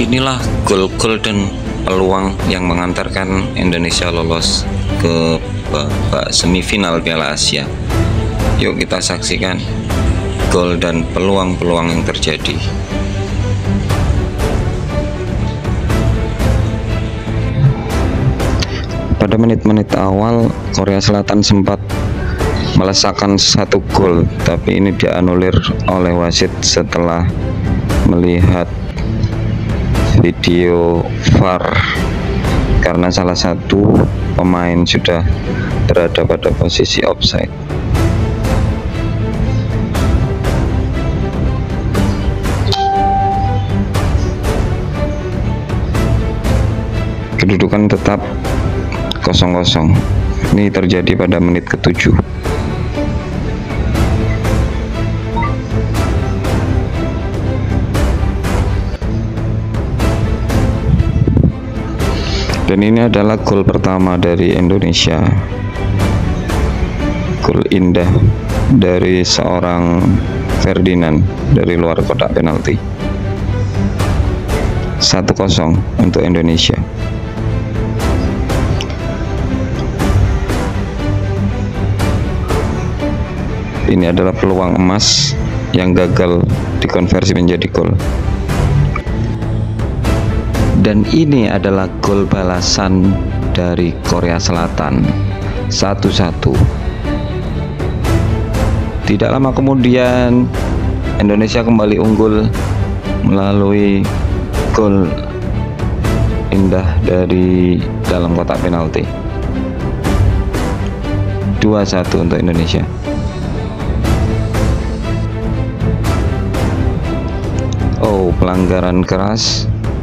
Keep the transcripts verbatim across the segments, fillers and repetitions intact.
inilah gol-gol dan peluang yang mengantarkan Indonesia lolos ke babak semifinal Piala Asia. Yuk kita saksikan gol dan peluang-peluang yang terjadi. Pada menit-menit awal, Korea Selatan sempat melesakkan satu gol, tapi ini dianulir oleh wasit setelah melihat video V A R karena salah satu pemain sudah berada pada posisi offside. Kedudukan tetap kosong kosong. Ini terjadi pada menit ketujuh. Dan ini adalah gol pertama dari Indonesia. Gol indah dari seorang Ferdinand dari luar kotak penalti. satu kosong untuk Indonesia. Ini adalah peluang emas yang gagal dikonversi menjadi gol. Dan ini adalah gol balasan dari Korea Selatan, satu satu. Tidak lama kemudian Indonesia kembali unggul melalui gol indah dari dalam kotak penalti. dua satu untuk Indonesia. Oh, pelanggaran keras.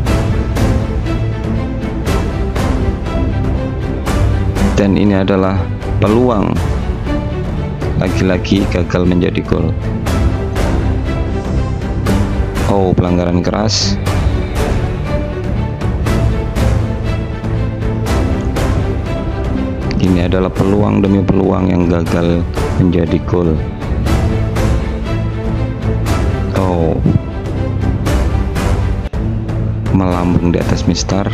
Dan ini adalah peluang, lagi-lagi gagal menjadi gol. Oh, pelanggaran keras. Ini adalah peluang demi peluang yang gagal menjadi gol. Oh, melambung di atas mistar.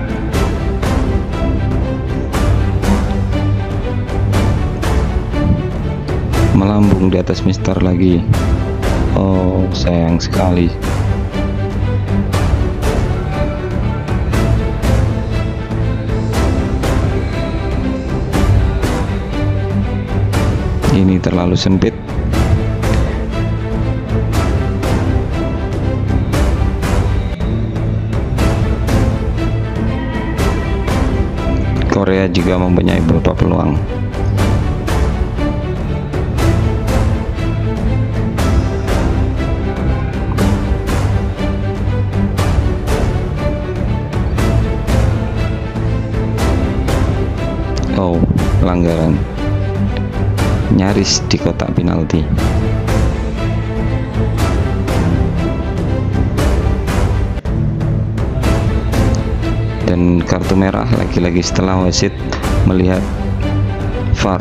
Melambung di atas mistar lagi. Oh, sayang sekali. Ini terlalu sempit. Korea juga mempunyai beberapa peluang. Oh, pelanggaran nyaris di kotak penalti. Dan kartu merah lagi-lagi setelah wasit melihat V A R.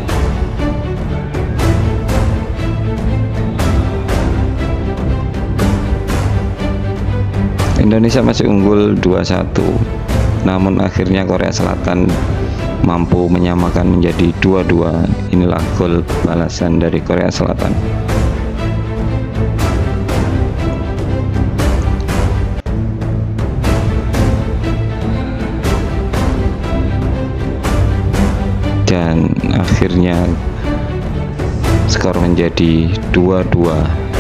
Indonesia masih unggul dua satu, namun akhirnya Korea Selatan mampu menyamakan menjadi dua dua. Inilah gol balasan dari Korea Selatan. Dan akhirnya skor menjadi dua dua.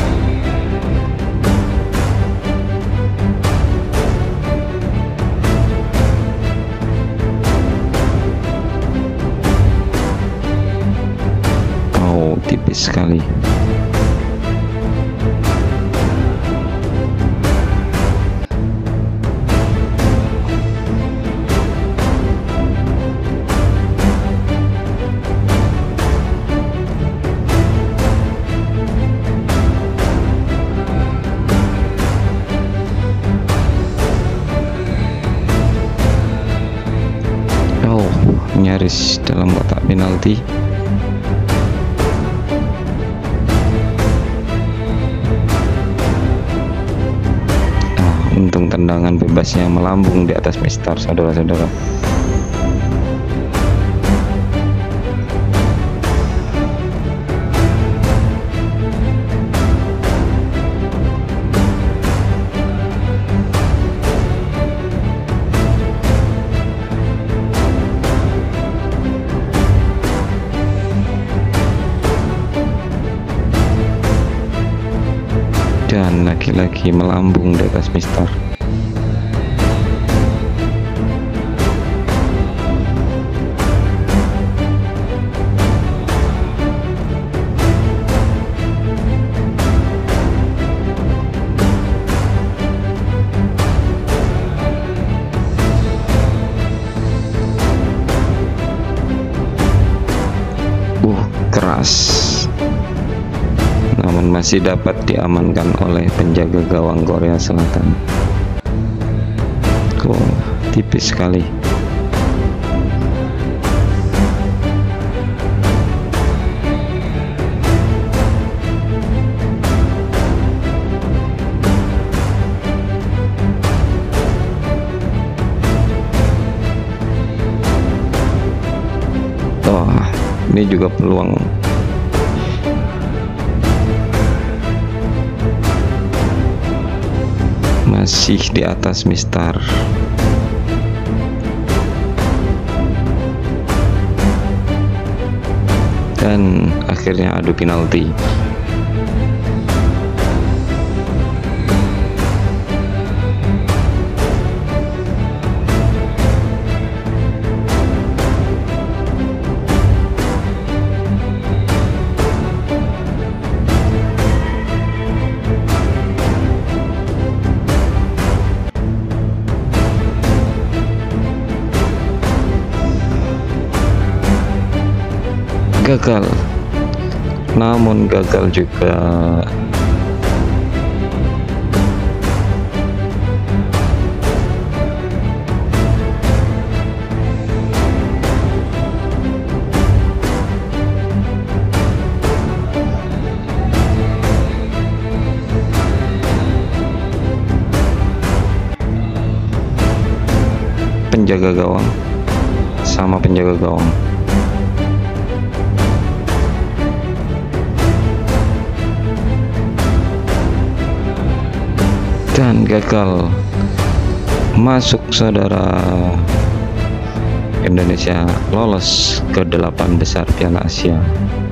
Tipis sekali. Oh, nyaris dalam kotak penalti. untung tendangan bebasnya melambung di atas Mister, saudara-saudara. Dan lagi-lagi melambung di atas Mister. Uh, keras. Namun masih dapat diamankan oleh penjaga gawang Korea Selatan. Oh, tipis sekali. Oh, ini juga peluang. Masih di atas Mister. Dan akhirnya adu penalti. Gagal, namun gagal juga. Penjaga gawang sama penjaga gawang. Dan gagal masuk, saudara. Indonesia lolos ke delapan besar Piala Asia.